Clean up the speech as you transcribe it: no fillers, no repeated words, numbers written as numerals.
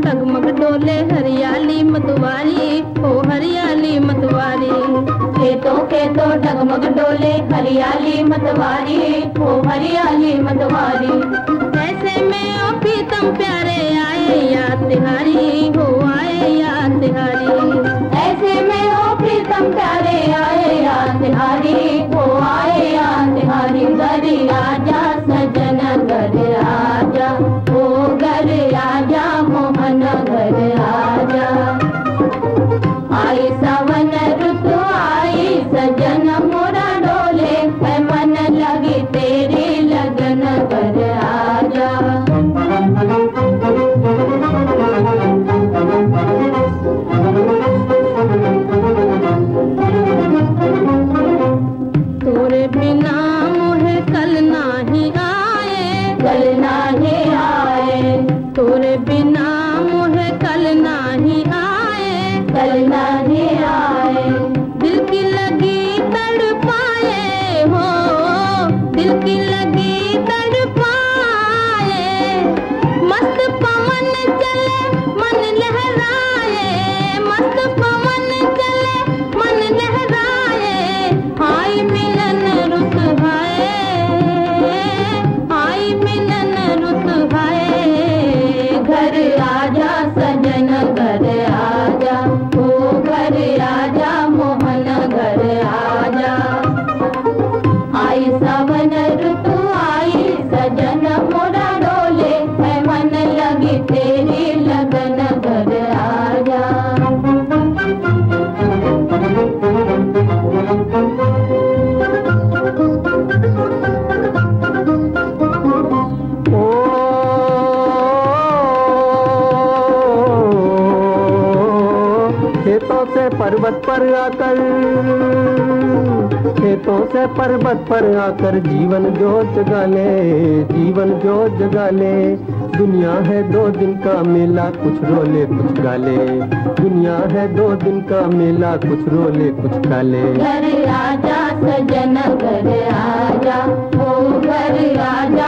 डगमग डोले हरियाली मतवारी, ओ हरियाली मतवारी। खेतों खेतों डगमग डोले हरियाली मतवारी, ओ हरियाली मतवारी। ऐसे में ओ प्रीतम प्यारे आए याद तिहारी, हो आए याद तिहारी। ऐसे में ओ प्रीतम प्यारे आए याद तिहारी, हो आए याद तिहारी। घर आजा सजन घर आजा, ओ घर आजा मोहन घर आजा। आई सावन ऋतु आई सजन मोरा डोले, है मन लगी तेरी लगन घर आजा। तोरे बिना मोहे कल नाही आए, कल नाही आए। तोरे बिना मोहे कल नाही आए, कल नाही आए। दिल की लगी तड़पाए हो, दिल की लगी तड़पाए। मस्त पवन चले मन लहराए, मस्त पवन चले मन लहराए। आई मिलन रुत भाए, आई मिलन रुत भाए। घर आजा सजन घर आजा, ओ घर आजा मोहन घर आजा। आई सावन ऋतु आई सजन मोरा डोले, है मन लगी तेरी लगन घर आजा। खेतों से पर्वत पर आकर, खेतों से पर्वत पर आकर जीवन जोत जगा ले, जीवन जोत जगा ले। दुनिया है 2 दिन का मेला, कुछ रोले कुछ गाले। दुनिया है 2 दिन का मेला, कुछ रोले कुछ गाले। घर आजा सजन घर आजा, ओ घर आजा